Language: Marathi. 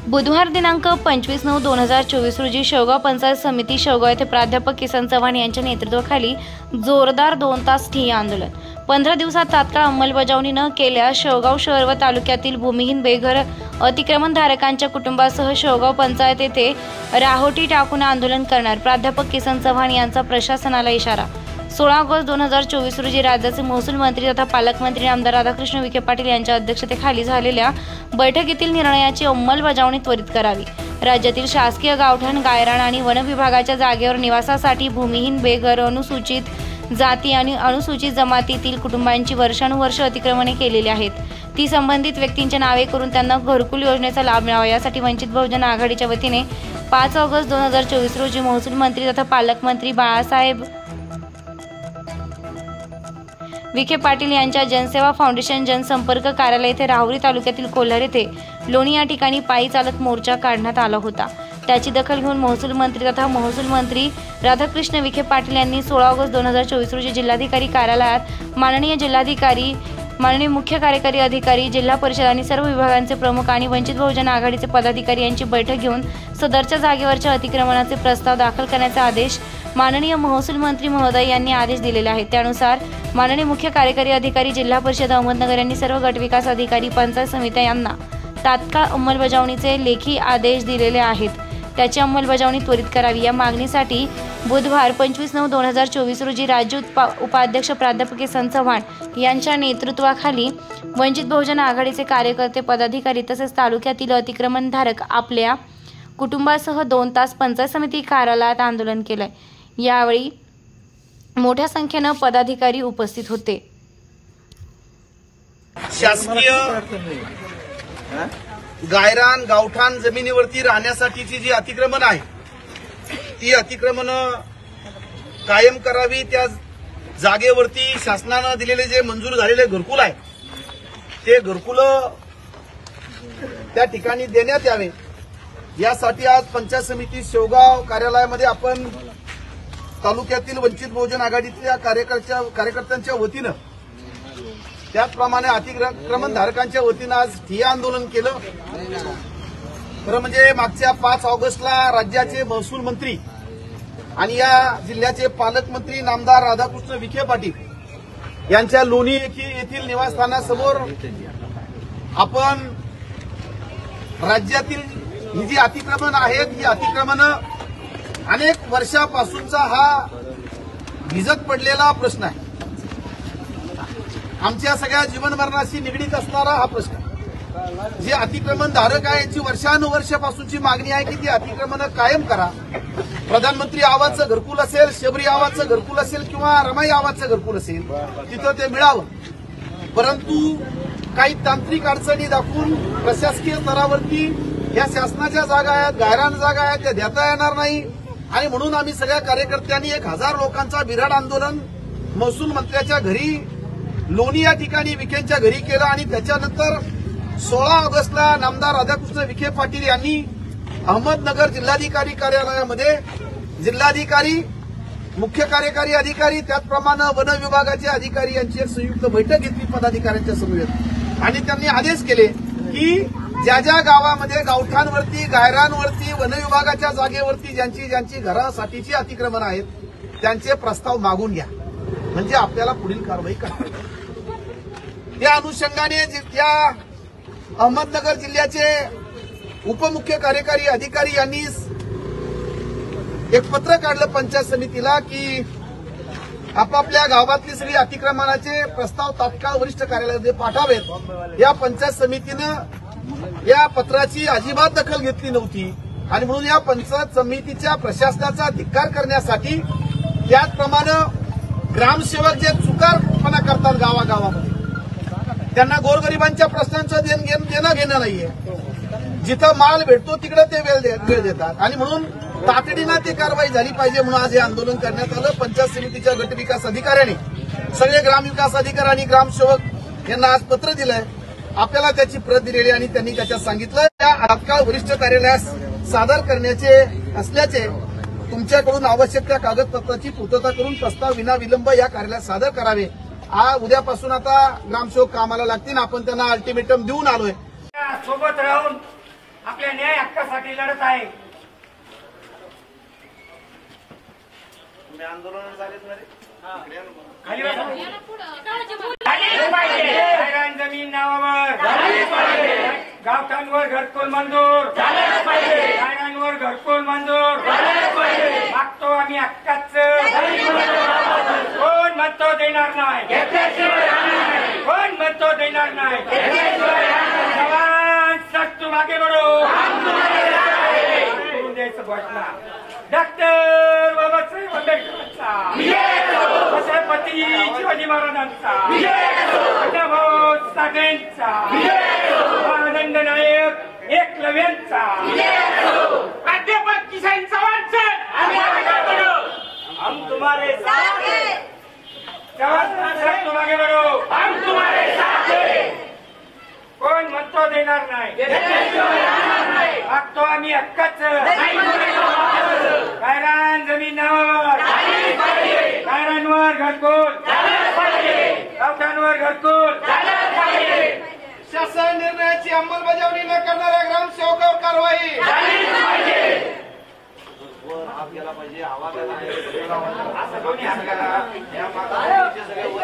बुधवार दिनांक 25/9/2024 रोजी शेवगाव पंचायत समिती शेवगाव येथे प्राध्यापक किसन चव्हाण यांच्या नेतृत्वाखाली जोरदार 2 तास ठिय्या आंदोलन। 15 दिवसात तात्काळ अंमलबजावणी न केल्यास शेवगाव शहर व तालुक्यातील भूमिहीन बेघर अतिक्रमणधारकांच्या कुटुंबासह शेवगाव पंचायत येथे राहोटी टाकून आंदोलन करणार। प्राध्यापक किसन चव्हाण यांचा प्रशासनाला इशारा। 16 ऑगस्ट 2024 रोजी राज्याचे महसूल मंत्री तथा पालकमंत्री आमदार राधाकृष्ण विखे पाटील यांच्या अध्यक्षतेखाली झालेल्या बैठकीतील निर्णयाची अंमलबजावणी त्वरित करावी। राज्यातील शासकीय गावठाण, गायरान आणि वन विभागाच्या जागेवर निवासासाठी भूमिहीन बेघर, अनुसूचित जाती आणि अनुसूचित जमातीतील कुटुंबांची वर्षानुवर्ष अतिक्रमणे केलेली आहेत, ती संबंधित व्यक्तींच्या नावे करून त्यांना घरकुल योजनेचा लाभ मिळावा यासाठी वंचित बहुजन आघाडीच्या वतीने 5 ऑगस्ट 2024 रोजी महसूल मंत्री तथा पालकमंत्री बाळासाहेब विखे पाटील यांच्या जनसेवा फाउंडेशन जनसंपर्क कार्यालय येथे राहुरी तालुक्यातील कोल्हार येथे लोणी या ठिकाणी पायी चालत मोर्चा काढण्यात आला होता। त्याची दखल घेऊन महसूल मंत्री तथा महसूल मंत्री राधाकृष्ण विखे पाटील यांनी 16 ऑगस्ट 2024 रोजी जिल्हाधिकारी कार्यालयात माननीय जिल्हाधिकारी, माननीय मुख्य कार्यकारी अधिकारी, जिल्हा परिषद आणि सर्व विभागांचे प्रमुख आणि वंचित बहुजन आघाडीचे पदाधिकारी यांची बैठक घेऊन सदरच्या जागेवरच्या अतिक्रमणाचे प्रस्ताव दाखल करण्याचा आदेश माननीय महसूल मंत्री महोदय यांनी आदेश दिलेले आहेत। त्यानुसार माननीय मुख्य कार्यकारी अधिकारी, जिल्हा परिषद अहमदनगर यांनी सर्व गटविकास अधिकारी, पंचायत समित्या यांना तात्काळ अंमलबजावणीचे लेखी आदेश दिलेले आहेत, त्याची अंमलबजावणी त्वरित करावी। या मागणीसाठी बुधवार 25/9/2024 रोजी राज्य उपाध्यक्ष प्राध्यापक किसन चव्हाण यांच्या नेतृत्वाखाली वंचित बहुजन आघाडीचे कार्यकर्ते, पदाधिकारी तसेच तालुक्यातील अतिक्रमणधारक आपल्या कुटुंबासह 2 तास पंचायत समिती कार्यालयात आंदोलन केले। यावेळी मोठ्या संख्येने पदाधिकारी उपस्थित होते। शासकीय गायरान, गावठाण जमिनीवरती राहण्यासाठीची जी अतिक्रमण आहे ती अतिक्रमण कायम करावी। त्या जागेवरती शासनाने दिलेले जे मंजूर झालेले घरकुल आहे ते घरकुल त्या ठिकाणी देण्यात यावे यासाठी आज पंचायत समिती शेवगाव कार्यालयामध्ये आपण तालुक्यातील वंचित बहुजन आघाडीतल्या कार्यकर्त्यांच्या वतीनं, त्याचप्रमाणे अतिक्रमणधारकांच्या वतीनं आज ठिय्या आंदोलन केलं। खरं म्हणजे मागच्या 5 ऑगस्टला राज्याचे महसूल मंत्री आणि या जिल्ह्याचे पालकमंत्री नामदार राधाकृष्ण विखे पाटील यांच्या लोणी येथील निवासस्थानासमोर आपण राज्यातील ही जी अतिक्रमण आहेत ही अतिक्रमण अनेक वर्षापासूनचा हा भिजत पडलेला प्रश्न आहे। आमच्या सगळ्या जीवनमरणाशी निगडीत असणारा हा प्रश्न आहे। जे अतिक्रमणधारक आहे याची वर्षानुवर्षापासूनची मागणी आहे की ती अतिक्रमण कायम करा। प्रधानमंत्री आवाजचं घरकुल असेल, शबरी आवाजचं घरकुल असेल किंवा रमाई आवाजचं घरकुल असेल, तिथं ते मिळावं। परंतु काही तांत्रिक अडचणी दाखवून प्रशासकीय स्तरावरती या शासनाच्या जागा आहेत, गायरान जागा आहेत, त्या देता येणार नाही आणि म्हणून आम्ही सगळ्या कार्यकर्त्यांनी 1000 लोकांचा बिराड आंदोलन महसूल मंत्र्याच्या घरी, लोणी या ठिकाणी विखेंच्या घरी केलं आणि त्याच्यानंतर 16 ऑगस्टला नामदार राधाकृष्ण विखे पाटील यांनी अहमदनगर जिल्हाधिकारी कार्यालयामध्ये जिल्हाधिकारी, मुख्य कार्यकारी अधिकारी, त्याचप्रमाणे वन विभागाचे अधिकारी यांची एक संयुक्त बैठक घेतली पदाधिकाऱ्यांच्या समवेत आणि त्यांनी आदेश केले की ज्या ज्या गावामध्ये गावठाणवरती, गायरानवरती, वन विभागाच्या जागेवरती ज्यांची घरासाठीची अतिक्रमण आहेत त्यांचे प्रस्ताव मागून घ्या, म्हणजे आपल्याला पुढील कारवाई करावी। त्या अनुषंगाने त्या अहमदनगर जिल्ह्याचे उपमुख्य कार्यकारी अधिकारी यांनी एक पत्र काढलं पंचायत समितीला की आपापल्या गावातली सगळी अतिक्रमणाचे प्रस्ताव तात्काळ वरिष्ठ कार्यालयामध्ये पाठवावेत। या पंचायत समितीनं या पत्राची अजिबात दखल घेतली नव्हती आणि म्हणून या पंचायत समितीच्या प्रशासनाचा धिक्कार करण्यासाठी, त्याचप्रमाणे ग्रामसेवक जे चुकारपणा करतात गावागावामध्ये, त्यांना गोरगरिबांच्या प्रश्नांचं देणं घेणं नाहीये, जिथं माल भेटतो तिकडे ते वेळ देतात आणि म्हणून तातडीनं ती कारवाई झाली पाहिजे म्हणून आज हे आंदोलन करण्यात आलं। पंचायत समितीच्या गटविकास अधिकाऱ्यांनी सगळे ग्रामविकास अधिकारी आणि ग्रामसेवक यांना आज पत्र दिलंय, आपल्याला त्याची प्रत दिलेली आणि त्यांनी त्याच्यात सांगितलं त्या तात्काळ वरिष्ठ कार्यालयास सादर करण्याचे असल्याचे, तुमच्याकडून आवश्यक त्या कागदपत्राची पूर्तता करून प्रस्ताव विनाविलंब या कार्यालयात सादर करावे। उद्यापासून आता ग्रामसेवक कामाला लागतील, आपण त्यांना अल्टिमेटम देऊन आलोय। सोबत राहून आपल्या न्याय हक्कासाठी लढत आहे. आंदोलन झालेत ना रे खाली बसा. गायरान जमीन नावावर गावठाणवर घरकुल मंजूर, गायरांवर घरकुल मंजूर मागतो आम्ही हक्काचं. कोण म्हणतो देणार नाही, कोण म्हणतो देणार नाही. जवान सट तू मागे बढो. करून द्यायचं घोषणा डॉक्टर बाबासाहेब आंबेडकरांचा, छत्रपती शिवाजी महाराजांचा, भाऊ साठेंचा, आनंद नायक एकलव्यांचा, प्राध्यापक किसन चव्हाणचा. हम तुम्हारे साथ हैं. जवान सट तू मागे बढो. हम तुम्हारे साथ हैं. कोण म्हणतो देणार नाही, मागतो आम्ही हक्काचं. गायरान जमीन नावावर गायरांवर घरकुल, गावठाणवर घरकुल. शासन निर्णयाची अंमलबजावणी न करणाऱ्या ग्रामसेवकावर कारवाई असं कोणी हक्काला